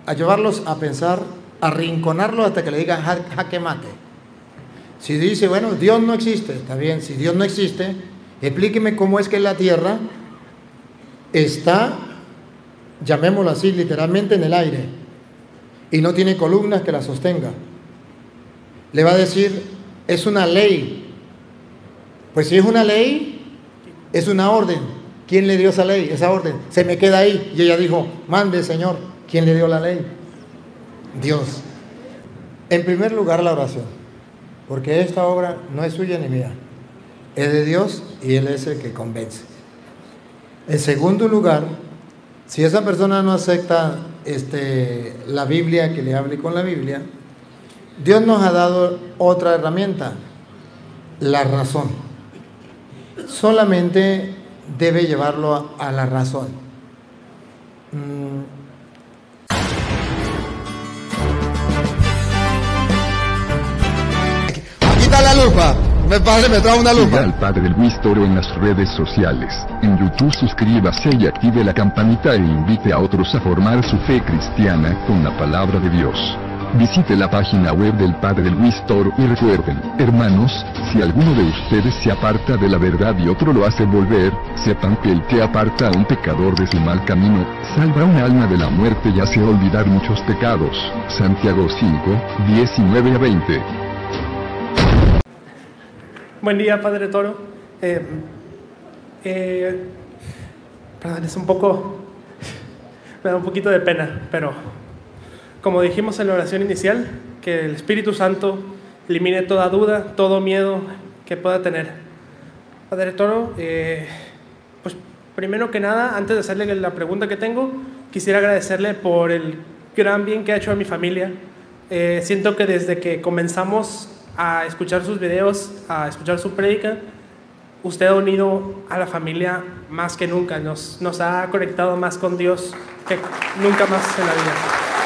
a llevarlos a pensar, a arrinconarlos hasta que le digan jaque mate. Si dice, bueno, Dios no existe, está bien, si Dios no existe, explíqueme cómo es que la tierra está, llamémoslo así, literalmente en el aire, y no tiene columnas que la sostenga. Le va a decir, es una ley. Pues si es una ley, es una orden. ¿Quién le dio esa ley, esa orden? Se me queda ahí. Y ella dijo, mande, Señor. ¿Quién le dio la ley? Dios. En primer lugar, la oración, porque esta obra no es suya ni mía, es de Dios y Él es el que convence. En segundo lugar, si esa persona no acepta la Biblia, que le hable con la Biblia, Dios nos ha dado otra herramienta, la razón. Solamente debe llevarlo a la razón. Aquí está la lupa. Me trae una lupa. Siga al Padre Luis Toro en las redes sociales. En YouTube suscríbase y active la campanita e invite a otros a formar su fe cristiana con la palabra de Dios. Visite la página web del Padre Luis Toro y recuerden, hermanos, si alguno de ustedes se aparta de la verdad y otro lo hace volver, sepan que el que aparta a un pecador de su mal camino, salva una alma de la muerte y hace olvidar muchos pecados. Santiago 5, 19 a 20. Buen día, Padre Toro. Perdón, es un poco... me da un poquito de pena, pero como dijimos en la oración inicial, que el Espíritu Santo elimine toda duda, todo miedo que pueda tener. Padre Toro, pues primero que nada, antes de hacerle la pregunta que tengo, quisiera agradecerle por el gran bien que ha hecho a mi familia. Siento que desde que comenzamos a escuchar sus videos, a escuchar su prédica, usted ha unido a la familia más que nunca, nos ha conectado más con Dios que nunca más en la vida.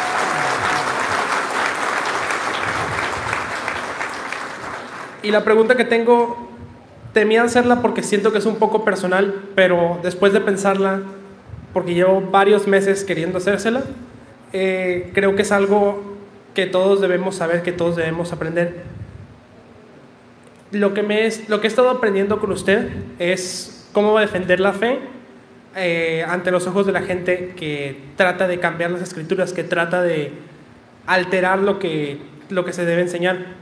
Y la pregunta que tengo, temía hacerla porque siento que es un poco personal, pero después de pensarla, porque llevo varios meses queriendo hacérsela, creo que es algo que todos debemos saber, que todos debemos aprender. Lo que he estado aprendiendo con usted es cómo defender la fe ante los ojos de la gente que trata de cambiar las escrituras, que trata de alterar lo que se debe enseñar.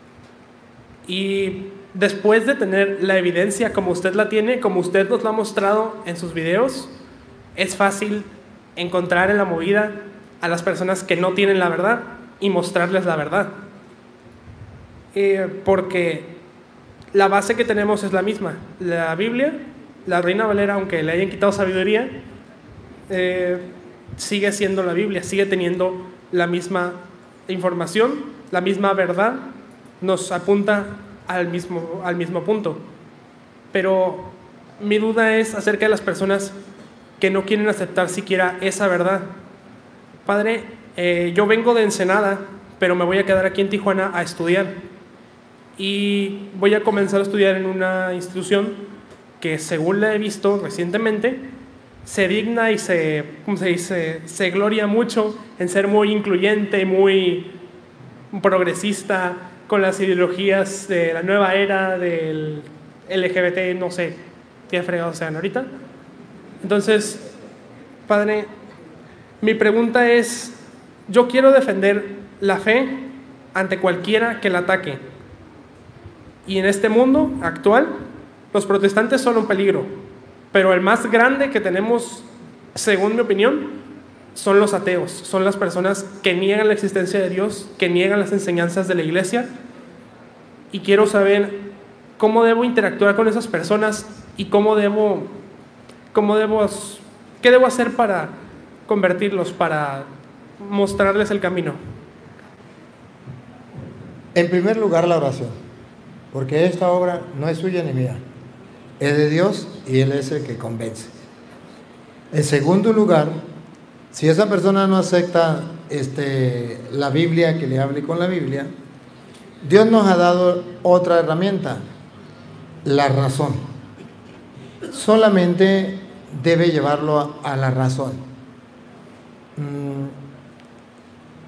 Y después de tener la evidencia como usted la tiene, como usted nos lo ha mostrado en sus videos, es fácil encontrar en la movida a las personas que no tienen la verdad y mostrarles la verdad. Porque la base que tenemos es la misma. La Biblia, la Reina Valera, aunque le hayan quitado sabiduría, sigue siendo la Biblia, sigue teniendo la misma información, la misma verdad, nos apunta al mismo punto. Pero mi duda es acerca de las personas que no quieren aceptar siquiera esa verdad. Padre, yo vengo de Ensenada, pero me voy a quedar aquí en Tijuana a estudiar. Y voy a comenzar a estudiar en una institución que, según la he visto recientemente, se digna y se gloria mucho en ser muy incluyente, muy progresista, con las ideologías de la nueva era del LGBT, no sé qué fregados sean ahorita. Entonces, Padre, mi pregunta es, yo quiero defender la fe ante cualquiera que la ataque. Y en este mundo actual, los protestantes son un peligro, pero el más grande que tenemos, según mi opinión, son los ateos, son las personas que niegan la existencia de Dios, que niegan las enseñanzas de la iglesia. Y quiero saber cómo debo interactuar con esas personas y qué debo hacer para convertirlos, para mostrarles el camino. En primer lugar, la oración, porque esta obra no es suya ni mía, es de Dios y Él es el que convence. En segundo lugar, si esa persona no acepta la Biblia, que le hable con la Biblia, Dios nos ha dado otra herramienta, la razón. Solamente debe llevarlo a la razón.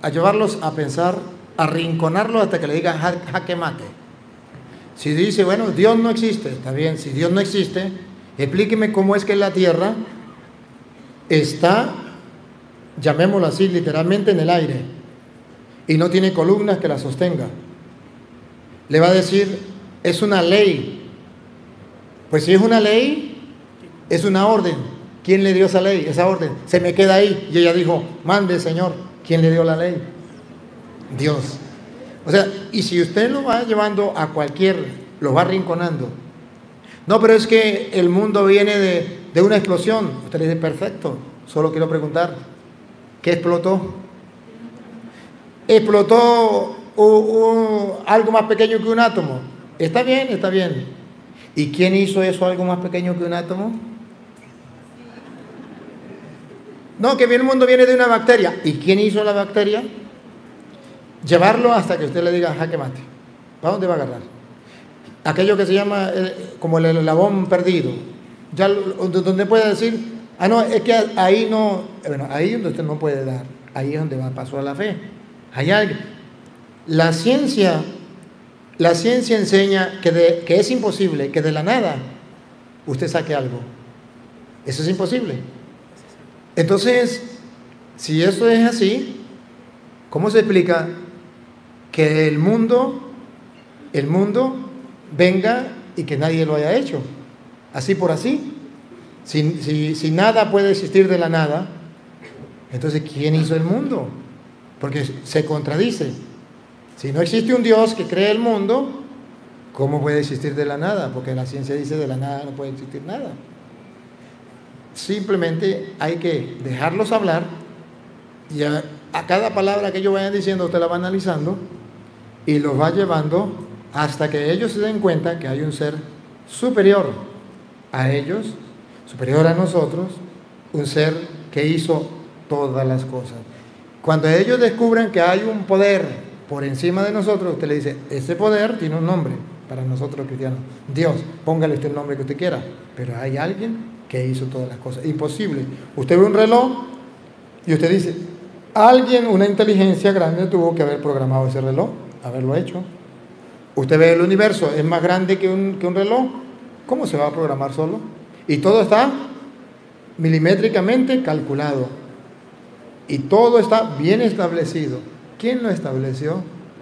a llevarlos a pensar, a arrinconarlos hasta que le digan jaque mate. Si dice, bueno, Dios no existe, está bien, si Dios no existe, explíqueme cómo es que la tierra está, llamémoslo así, literalmente en el aire, y no tiene columnas que la sostenga. Le va a decir, es una ley. Pues si es una ley, es una orden. ¿Quién le dio esa ley, esa orden? Se me queda ahí. Y ella dijo, mande, Señor. ¿Quién le dio la ley? Dios. O sea, y si usted lo va llevando a lo va arrinconando. No, pero es que el mundo viene de una explosión. Usted le dice, perfecto. Solo quiero preguntar, ¿qué explotó? Explotó algo más pequeño que un átomo. Está bien, está bien. ¿Y quién hizo eso algo más pequeño que un átomo? No, que el mundo viene de una bacteria. ¿Y quién hizo la bacteria? Llevarlo hasta que usted le diga jaque mate. ¿Para dónde va a agarrar? Aquello que se llama como el eslabón perdido. Ya donde puede decir, no, es que ahí no, bueno, ahí donde usted no puede dar. Ahí es donde va paso a la fe. Hay alguien. La ciencia enseña que es imposible que de la nada usted saque algo. Eso es imposible. Entonces, si eso es así, ¿cómo se explica que el mundo venga y que nadie lo haya hecho? Así por así. Si nada puede existir de la nada, entonces ¿quién hizo el mundo? Porque se contradice. Si no existe un Dios que cree el mundo, ¿cómo puede existir de la nada? Porque la ciencia dice de la nada no puede existir nada. Simplemente hay que dejarlos hablar y a cada palabra que ellos vayan diciendo usted la va analizando y los va llevando hasta que ellos se den cuenta que hay un ser superior a ellos, superior a nosotros, un ser que hizo todas las cosas. Cuando ellos descubran que hay un poder por encima de nosotros, usted le dice, ese poder tiene un nombre para nosotros los cristianos. Dios, póngale usted el nombre que usted quiera, pero hay alguien que hizo todas las cosas. Imposible. Usted ve un reloj y usted dice, alguien, una inteligencia grande tuvo que haber programado ese reloj, haberlo hecho. Usted ve el universo, es más grande que un reloj. ¿Cómo se va a programar solo? Y todo está milimétricamente calculado. Y todo está bien establecido. ¿Quién lo estableció?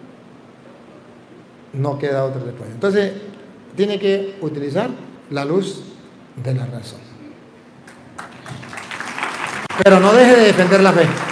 No queda otra respuesta. Entonces, tiene que utilizar la luz de la razón. Pero no deje de defender la fe.